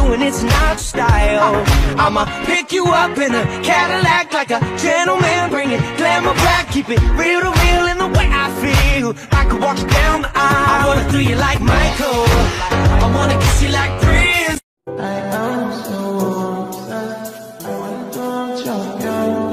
and it's not your style. I'ma pick you up in a Cadillac like a gentleman, bring it glamour back, keep it real to real in the way I feel. I could walk you down the aisle, I wanna do you like Michael, I wanna kiss you like Prince. I am so obsessed, I want to jump down.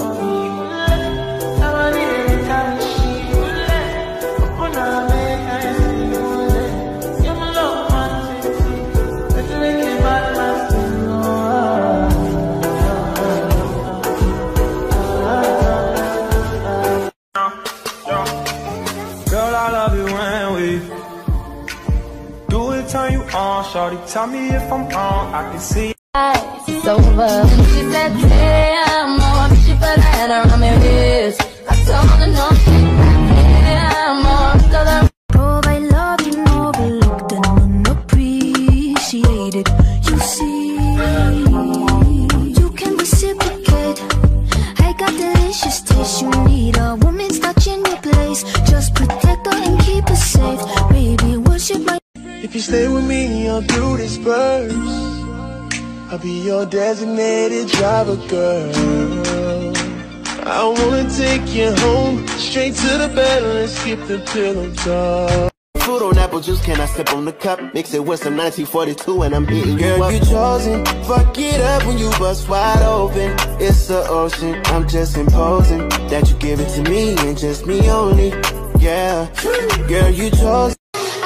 Shorty, tell me if I'm wrong, I can see it's over. She said, damn, more she put her head around my wrist. I told her no, damn, more color. Provide love and overlooked and unappreciated. You see, you can reciprocate. I got delicious taste. You need a woman's touch in your place. Just protect her and keep her safe. Baby, worship my. If you stay with me, I'll do this first. I'll be your designated driver, girl. I wanna take you home, straight to the bed, let's skip the pillow talk. Fruit on apple juice, can I sip on the cup? Mix it with some 1942 and I'm hitting you up. Girl, you chosen, fuck it up when you bust wide open. It's the ocean, I'm just imposing that you give it to me and just me only. Yeah, girl, you chosen.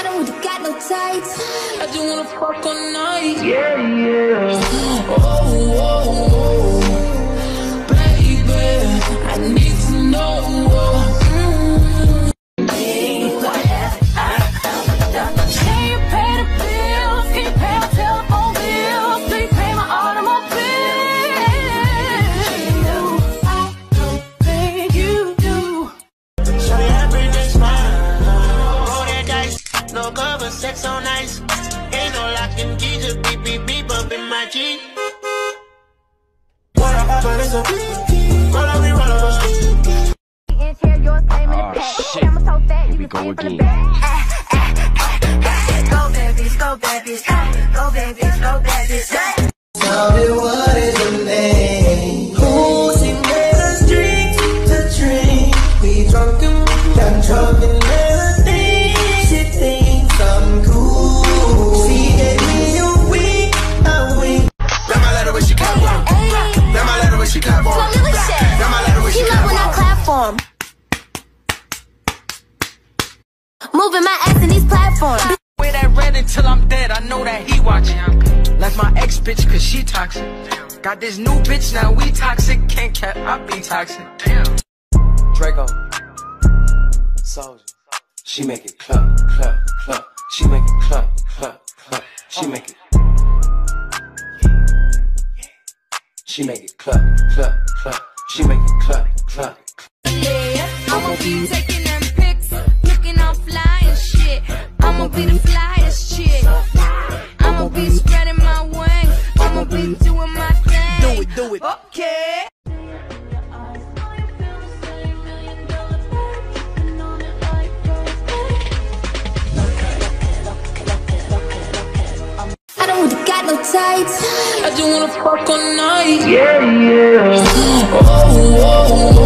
I just wanna fuck all night. Yeah, yeah. Oh, baby, I need to know. Can you pay the bills? Can you pay my telephone bills? Do you pay my automobile? I don't think you do. Show me every day smile. Roll that dice, no cover, sex on ice. Ain't no locking key, just beep, beep, beep up in my G. What up, but it's a beep, roll up, we roll up, shit, here we go again. Go babies, go babies, go babies, go babies. Tell me what is your name? Who's in the street to drink? We drunk and drunk and melody. She thinks I'm cool. She gave me a week, a week. Let my letter when she clap for him. Let my letter when she clap for him. Let my letter when she clap for him. He love when I clap for him. Moving my ass in these platforms. Wear that red until I'm dead, I know that he watching. Left my ex bitch cause she toxic. Got this new bitch, now we toxic. Can't cap, I be toxic. Damn. Draco Soldier. She make it clap, clap, clap. She make it clap, clap, clap. She make it. She make it clap, clap, clap. She make it clap, clap. Yeah, I'ma be taking them pics, looking all fly and shit. I'ma be the flyest chick. I'ma be spreading my wings. I'ma be doing my thing. Do it. Okay. I don't got no tights. I just wanna fuck all night. Yeah, yeah. Oh,